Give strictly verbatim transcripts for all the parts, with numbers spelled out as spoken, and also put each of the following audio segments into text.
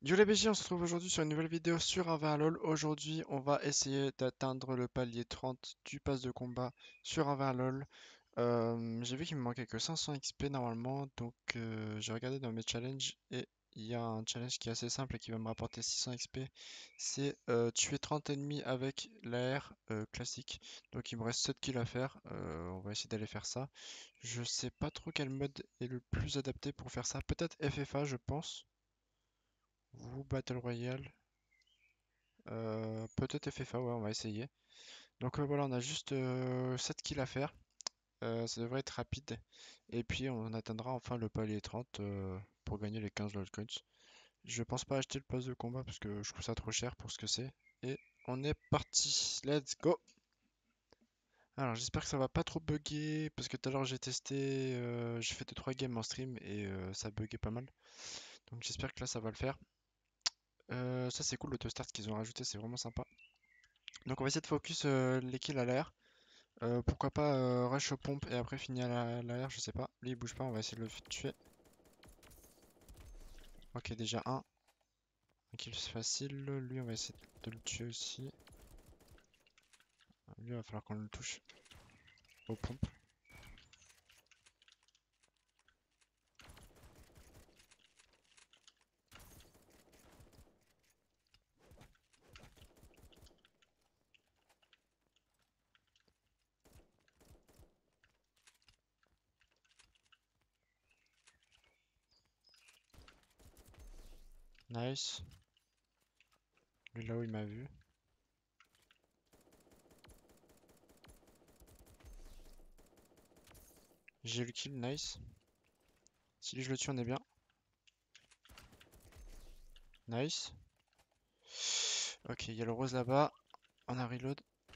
Yo les B G, on se retrouve aujourd'hui sur une nouvelle vidéo sur un vingt LoL. Aujourd'hui, on va essayer d'atteindre le palier trente du pass de combat sur un vingt LoL. Euh, j'ai vu qu'il me manquait que cinq cents X P normalement, donc euh, j'ai regardé dans mes challenges et il y a un challenge qui est assez simple et qui va me rapporter six cents X P. C'est euh, tuer trente ennemis avec l'A R euh, classique. Donc il me reste sept kills à faire. Euh, on va essayer d'aller faire ça. Je sais pas trop quel mode est le plus adapté pour faire ça. Peut-être F F A, je pense. Vous Battle Royale. Euh, peut-être F F A, ouais, on va essayer. Donc euh, voilà, on a juste euh, sept kills à faire. Euh, ça devrait être rapide. Et puis on atteindra enfin le palier trente euh, pour gagner les quinze Lord Coins. Je pense pas acheter le pass de combat parce que je trouve ça trop cher pour ce que c'est. Et on est parti. Let's go! Alors j'espère que ça va pas trop bugger parce que tout à l'heure j'ai testé, euh, j'ai fait deux trois games en stream et euh, ça buguait pas mal. Donc j'espère que là ça va le faire. Euh, ça c'est cool l'autostart qu'ils ont rajouté, c'est vraiment sympa. Donc on va essayer de focus euh, les kills à l'air. Euh, pourquoi pas euh, rush aux pompes et après finir à la- l'arrière, je sais pas. Lui il bouge pas, on va essayer de le tuer. Ok, déjà un. Un kill facile. Lui on va essayer de le tuer aussi. Lui il va falloir qu'on le touche aux pompes. Nice. Lui là-haut il m'a vu. J'ai eu le kill, nice. Si lui je le tue on est bien. Nice. Ok, il y a le rose là-bas. On a reload.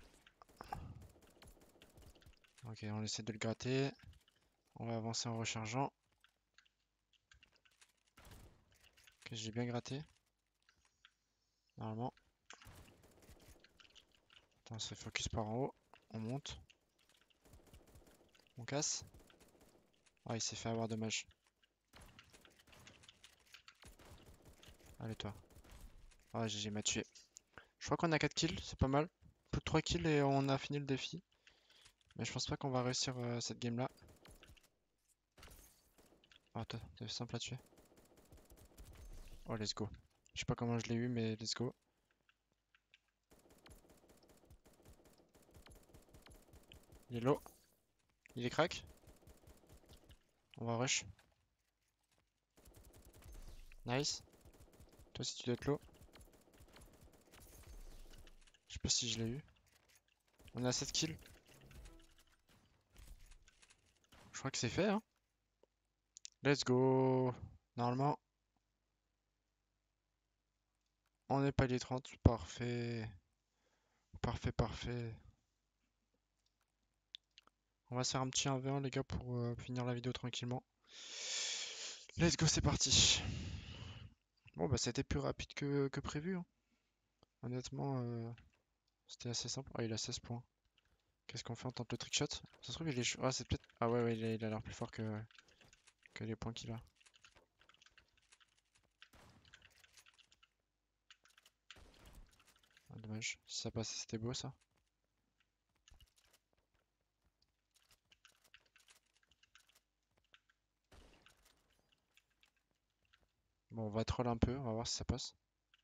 Ok, on essaie de le gratter. On va avancer en rechargeant. Ok, j'ai bien gratté. Normalement. Attends, on se focus par en haut. On monte. On casse. Ah, il s'est fait avoir, dommage. Allez, toi. Ah, G G m'a tué. Je crois qu'on a quatre kills, c'est pas mal. Plus de trois kills et on a fini le défi. Mais je pense pas qu'on va réussir euh, cette game là. Ah, attends, c'est simple à tuer. Oh, let's go. Je sais pas comment je l'ai eu, mais let's go. Il est low. Il est crack. On va rush. Nice. Toi aussi, tu dois être low. Je sais pas si je l'ai eu. On a sept kills. Je crois que c'est fait, hein. Let's go. Normalement, on n'est pas les trente. Parfait. Parfait, parfait. On va se faire un petit un v un, les gars, pour euh, finir la vidéo tranquillement. Let's go, c'est parti. Bon, bah, c'était plus rapide que, que prévu, hein. Honnêtement, euh, c'était assez simple. Ah, il a seize points. Qu'est-ce qu'on fait? On tente le trickshot? Ça se trouve, il est chaud. Ah, c'est peut-être. Ah, ouais, ouais, il a il a l'air plus fort que, que les points qu'il a. Ah, dommage. Si ça passait, c'était beau ça. Bon, on va troll un peu, on va voir si ça passe.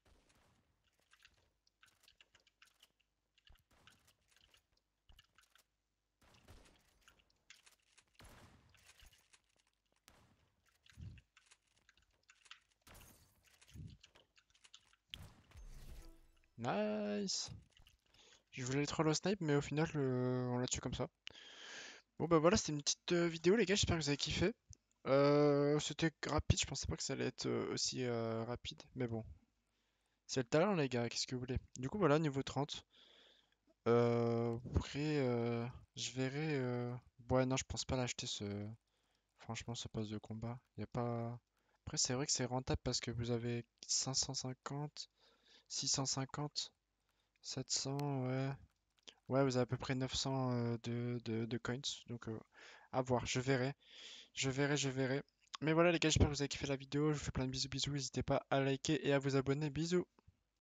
Nice! Je voulais le troll au snipe, mais au final, euh, on l'a tué comme ça. Bon, bah voilà, c'était une petite euh, vidéo, les gars. J'espère que vous avez kiffé. Euh, c'était rapide, je pensais pas que ça allait être euh, aussi euh, rapide, mais bon. C'est le talent, les gars, qu'est-ce que vous voulez? Du coup, voilà, niveau trente. Euh, après, euh, je verrai. euh, Ouais, non, je pense pas l'acheter ce. Franchement, ce pass de combat. Y a pas. Après, c'est vrai que c'est rentable parce que vous avez cinq cent cinquante, six cent cinquante, sept cents, ouais. Ouais, vous avez à peu près neuf cents euh, de, de, de coins. Donc, euh, à voir, je verrai. Je verrai, je verrai. Mais voilà les gars, j'espère que vous avez kiffé la vidéo. Je vous fais plein de bisous bisous. N'hésitez pas à liker et à vous abonner. Bisous.